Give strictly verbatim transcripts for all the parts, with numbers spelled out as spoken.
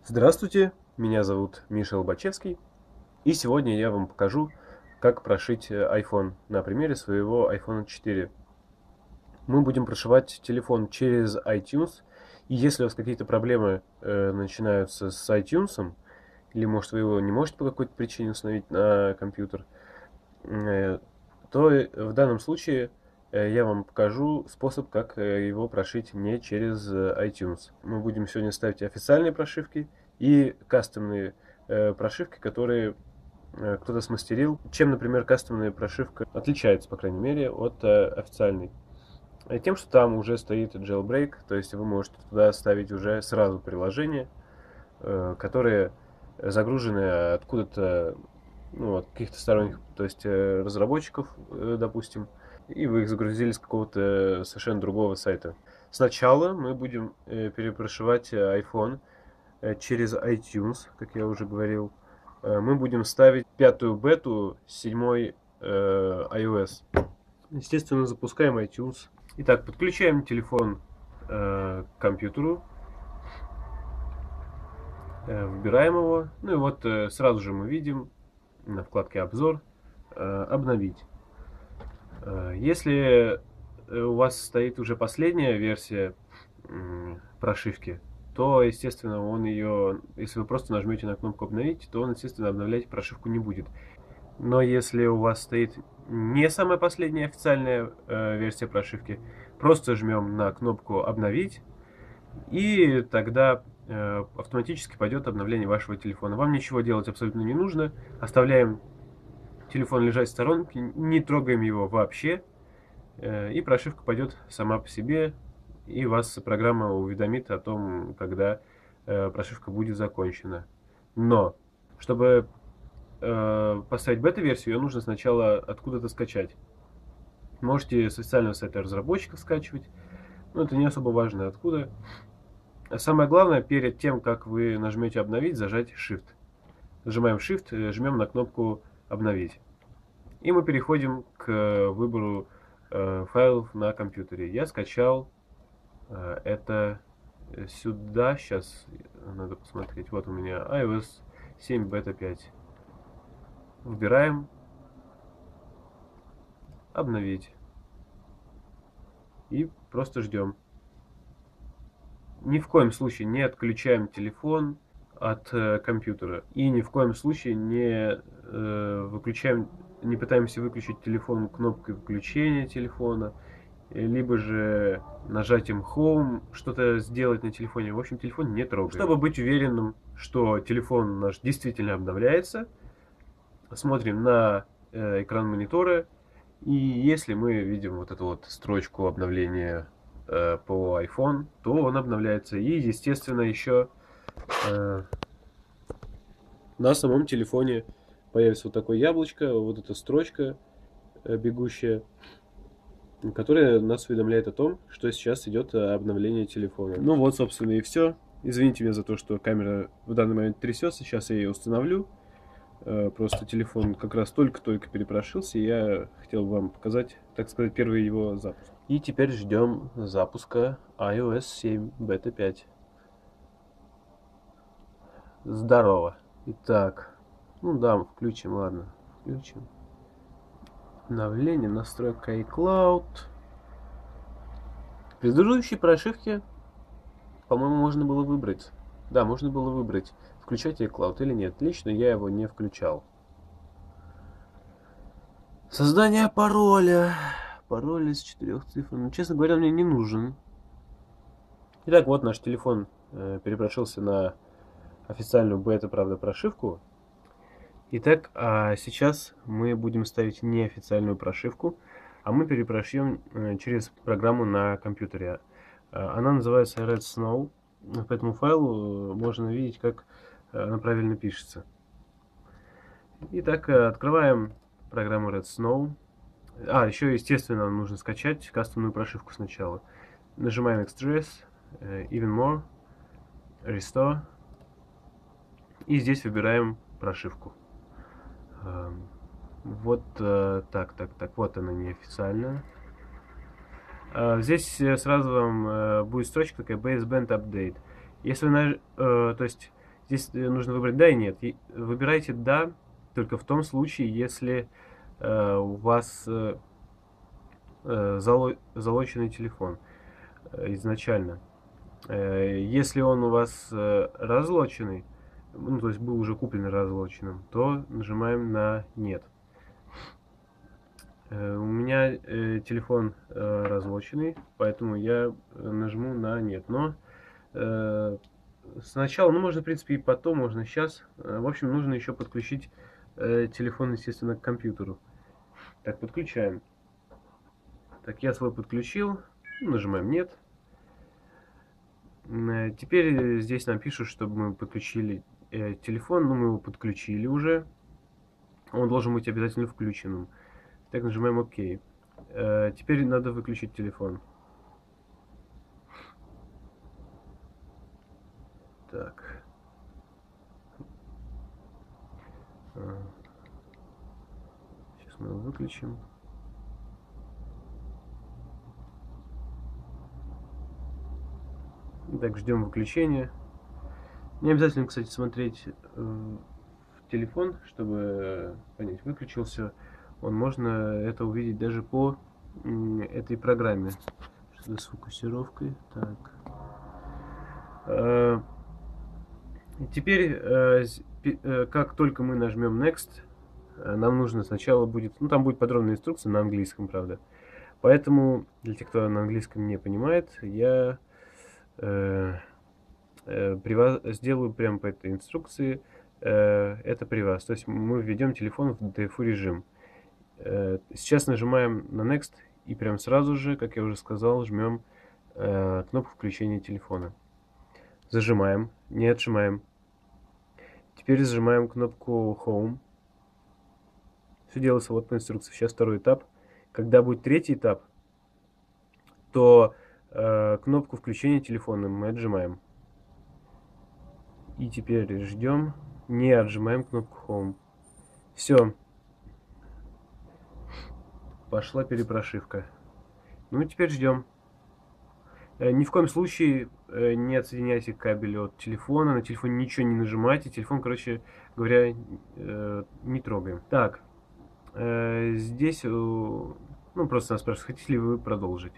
Здравствуйте, меня зовут Миша Лобачевский, и сегодня я вам покажу, как прошить iPhone на примере своего айфон четыре. Мы будем прошивать телефон через iTunes, и если у вас какие-то проблемы э, начинаются с iTunes, или может вы его не можете по какой-то причине установить на компьютер, э, то в данном случае э, я вам покажу способ, как э, его прошить не через э, iTunes. Мы будем сегодня ставить официальные прошивки и кастомные э, прошивки, которые э, кто-то смастерил. Чем, например, кастомная прошивка отличается, по крайней мере, от э, официальной? Э, Тем, что там уже стоит jailbreak, то есть вы можете туда ставить уже сразу приложения, э, которые загружены откуда-то, ну, от каких-то сторонних, то есть э, разработчиков, э, допустим, и вы их загрузили с какого-то совершенно другого сайта. Сначала мы будем э, перепрошивать э, iPhone э, через iTunes, как я уже говорил. Э, мы будем ставить пятую бету седьмой э, iOS. Естественно, запускаем iTunes. Итак, подключаем телефон э, к компьютеру. Э, Выбираем его. Ну и вот э, сразу же мы видим на вкладке «Обзор» э, «Обновить». Э, Если э, у вас стоит уже последняя версия м, прошивки, то, естественно, он ее, если вы просто нажмете на кнопку «Обновить», то он, естественно, обновлять прошивку не будет. Но если у вас стоит не самая последняя официальная э, версия прошивки, просто жмем на кнопку «Обновить», и тогда э, автоматически пойдет обновление вашего телефона. Вам ничего делать абсолютно не нужно. Оставляем телефон лежать в сторонке, не трогаем его вообще, э, и прошивка пойдет сама по себе, и вас программа уведомит о том, когда э, прошивка будет закончена. Но, чтобы э, поставить бета-версию, ее нужно сначала откуда-то скачать. Можете с официального сайта разработчиков скачивать, но это не особо важно откуда. А самое главное, перед тем, как вы нажмете «Обновить», зажать Shift. Нажимаем Shift, жмем на кнопку «Обновить». И мы переходим к выбору э, файлов на компьютере. Я скачал э, это сюда. Сейчас надо посмотреть. Вот у меня iOS семь бета пять. Выбираем «Обновить». И просто ждем. Ни в коем случае не отключаем телефон от э, компьютера. И ни в коем случае не э, выключаем, не пытаемся выключить телефон кнопкой выключения телефона, э, либо же нажатием Home что-то сделать на телефоне. В общем, телефон не трогаем. Чтобы быть уверенным, что телефон наш действительно обновляется, смотрим на э, экран монитора. И если мы видим вот эту вот строчку обновления э, по iPhone, то он обновляется. И, естественно, еще э, на самом телефоне появится вот такое яблочко, вот эта строчка э, бегущая, которая нас уведомляет о том, что сейчас идет обновление телефона. Ну вот, собственно, и все. Извините меня за то, что камера в данный момент трясется. Сейчас я ее установлю. Просто телефон как раз только-только перепрошился, и я хотел вам показать, так сказать, первый его запуск. И теперь ждем запуска iOS семь бета пять. Здорово. Итак, ну да, включим, ладно, включим. Обновление, настройка iCloud. В предыдущей прошивке, по-моему, можно было выбрать. Да, можно было выбрать, включать iCloud или нет. Лично я его не включал. Создание пароля. Пароль из четырех цифр. Ну, честно говоря, мне не нужен. Итак, вот наш телефон э, перепрошился на официальную бета, правда, прошивку. Итак, а сейчас мы будем ставить неофициальную прошивку, а мы перепрошьем э, через программу на компьютере. Она называется Red Snow. По этому файлу можно видеть, как она правильно пишется. Итак, открываем программу Red Snow. А, еще, естественно, нужно скачать кастомную прошивку сначала. Нажимаем Express, Even More, Restore. И здесь выбираем прошивку. Вот так, так, так. Вот она неофициальная. Здесь сразу вам будет строчка такая Baseband Update. Если вы, то есть Здесь нужно выбрать да и нет. И выбирайте да только в том случае, если э, у вас э, зало залоченный телефон э, изначально. Э, если он у вас э, разлоченный, ну, то есть был уже куплен разлоченным, то нажимаем на нет. Э, у меня э, телефон э, разлоченный, поэтому я нажму на нет. Но э, сначала, ну можно в принципе и потом, можно сейчас. Э, в общем, нужно еще подключить э, телефон, естественно, к компьютеру. Так, подключаем. Так, я свой подключил. Нажимаем нет. Э, теперь здесь нам пишут, чтобы мы подключили э, телефон. Ну, мы его подключили уже. Он должен быть обязательно включенным. Так, нажимаем ОК. Э, теперь надо выключить телефон. Так. Сейчас мы его выключим. Так, ждем выключения. Не обязательно, кстати, смотреть э, в телефон, чтобы понять, выключился он. Можно это увидеть даже по э, этой программе. Что-то с фокусировкой. Так. Э, теперь, э, э, как только мы нажмем Next, э, нам нужно сначала будет... Ну, там будет подробная инструкция на английском, правда. Поэтому, для тех, кто на английском не понимает, я... Э, при вас сделаю прямо по этой инструкции, э, это при вас. То есть мы введем телефон в ди эф у режим. Э, сейчас нажимаем на Next и прям сразу же, как я уже сказал, жмем э, кнопку включения телефона. Зажимаем, не отжимаем. Теперь зажимаем кнопку Home. Все делается вот по инструкции. Сейчас второй этап. Когда будет третий этап, то э, кнопку включения телефона мы отжимаем. И теперь ждем, не отжимаем кнопку Home. Все. Пошла перепрошивка. Ну и теперь ждем. Э, ни в коем случае э, не отсоединяйте кабель от телефона. На телефоне ничего не нажимайте. Телефон, короче говоря, э, не трогаем. Так. Э, здесь, э, ну просто нас спрашивают, хотите ли вы продолжить.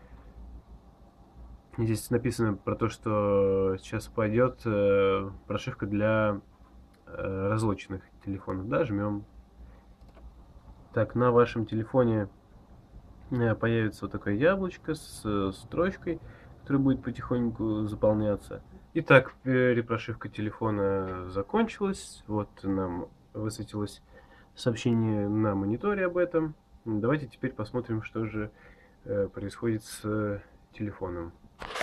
Здесь написано про то, что сейчас пойдет э, прошивка для э, разлоченных телефонов. Да, жмем. Так, на вашем телефоне э, появится вот такое яблочко с э, строчкой, которая будет потихоньку заполняться. Итак, перепрошивка телефона закончилась. Вот нам высветилось сообщение на мониторе об этом. Давайте теперь посмотрим, что же э, происходит с э, телефоном.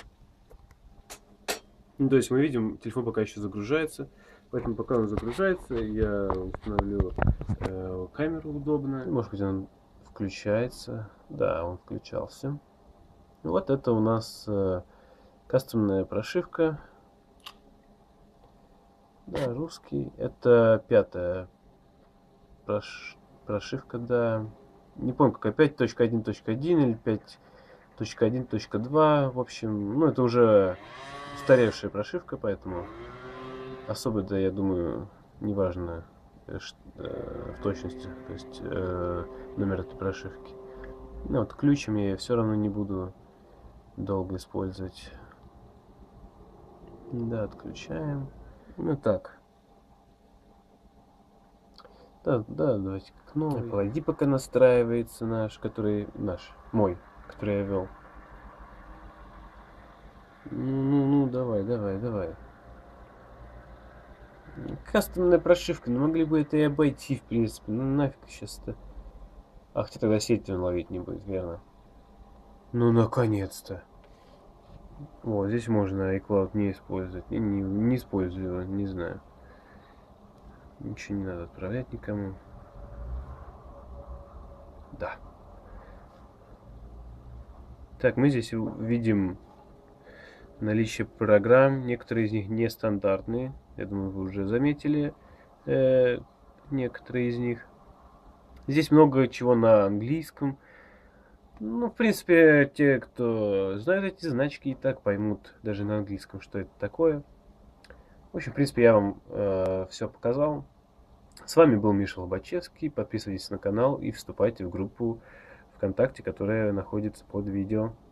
Ну, то есть мы видим, телефон пока еще загружается, поэтому пока он загружается, я установлю э, камеру удобно. Может быть, он включается. Да, он включался. Вот это у нас э, кастомная прошивка. Да, русский. Это пятая прош... прошивка, да. Не помню, какая, пять точка один точка один или пять точка один точка два. В общем, ну это уже устаревшая прошивка, поэтому особо, да, я думаю, неважно э, э, в точности, то есть э, номер этой прошивки. Ну вот ключом я все равно не буду долго использовать. Да, отключаем. Ну так. Да, да, давайте как новый. Apple ай ди пока настраивается наш, который наш, мой, который я вел. Ну, ну, ну, давай, давай, давай. Кастомная прошивка, ну могли бы это и обойти, в принципе. Ну нафиг сейчас-то. А хотя тогда сеть он ловить не будет, верно? Ну наконец-то. Вот, здесь можно iCloud не использовать. Не, не, не использую его, не знаю. Ничего не надо отправлять никому. Да. Так, мы здесь видим наличие программ. Некоторые из них нестандартные. Я думаю, вы уже заметили э, некоторые из них. Здесь много чего на английском. Ну, в принципе, те, кто знают эти значки, и так поймут даже на английском, что это такое. В общем, в принципе, я вам э, все показал. С вами был Миша Лобачевский. Подписывайтесь на канал и вступайте в группу ВКонтакте, которая находится под видео.